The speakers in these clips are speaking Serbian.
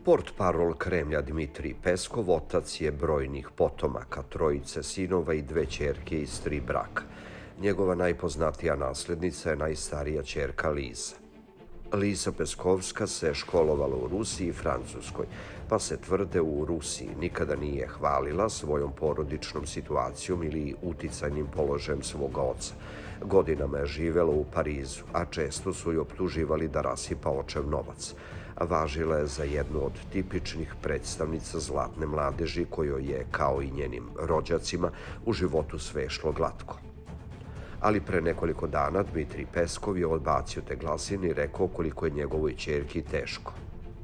Portparol Kremlja Dmitrij Peskov otac je brojnih potomaka, trojice sinova i dve ćerke iz 3 braka. Njegova najpoznatija naslednica je najstarija ćerka Liza. Liza Peskovska se školovala u Rusiji i Francuskoj, pa se tvrde u Rusiji nikada nije hvalila svojom porodičnom situacijom ili uticajnim položajem svoga oca. Godinama je živela u Parizu, a često su je optuživali da rasipa očev novac. Važila je za jednu od tipičnih predstavnica zlatne mladeži kojoj je, kao i njenim rođacima, u životu sve šlo glatko. Ali pre nekoliko dana Dmitrij Peskov je odbacio te glasine i rekao koliko je njegovoj ćerki teško.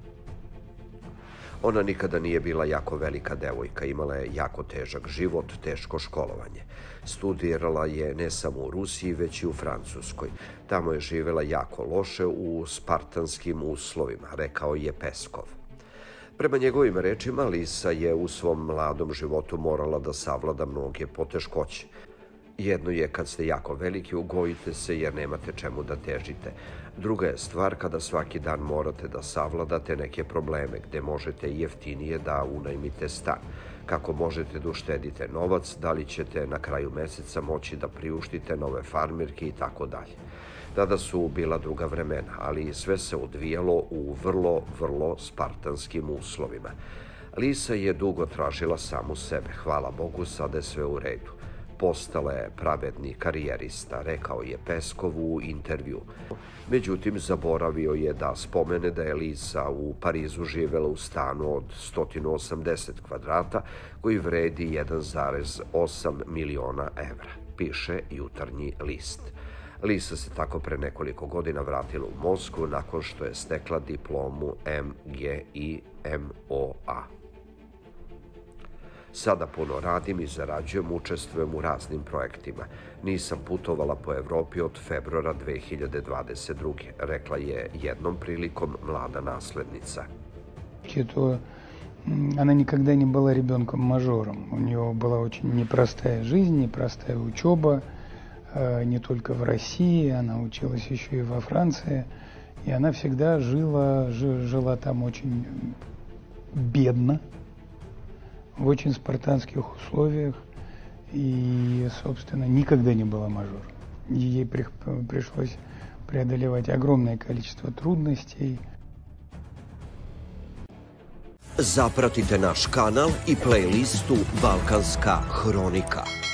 Ona nikada nije bila jako velika devojka, imala je jako težak život, teško školovanje. Studirala je ne samo u Rusiji, već i u Francuskoj. Tamo je živela jako loše u spartanskim uslovima, rekao je Peskov. Prema njegovim rečima, Lisa je u svom mladom životu morala da savlada mnoge poteškoće. Jedno je kad ste jako veliki, ugojite se jer nemate čemu da težite. Druga je stvar kada svaki dan morate da savladate neke probleme gde možete jeftinije da unajmite stan. Kako možete da uštedite novac, da li ćete na kraju meseca moći da priuštite nove farmerke i tako dalje. Tada su bila druga vremena, ali sve se odvijalo u vrlo spartanskim uslovima. Lisa je dugo tražila samu sebe, hvala Bogu, sada je sve u redu. Postala je pravedni karijerista, rekao je Peskov u intervju. Međutim, zaboravio je da spomene da je Lisa u Parizu živela u stanu od 180 kvadrata koji vredi 1,8 miliona evra, piše Jutarnji list. Lisa se tako pre nekoliko godina vratila u Moskvu nakon što je stekla diplomu MGI-MOA. Sada puno radim i zarađujem, učestvujem u raznim projektima. Nisam putovala po Evropi od februara 2022. rekla je jednom prilikom mlada naslednica. Она никогда не была ребенком-мажором. У нее была очень непростая жизнь, непростая учеба, не только в России, она училась еще и во Франции. И она всегда жила там очень бедно, в очень спартанских условиях, и, собственно, никогда не была мажором. Ей пришлось преодолевать огромное количество трудностей. Zapratite naš kanal i playlistu Balkanska hronika.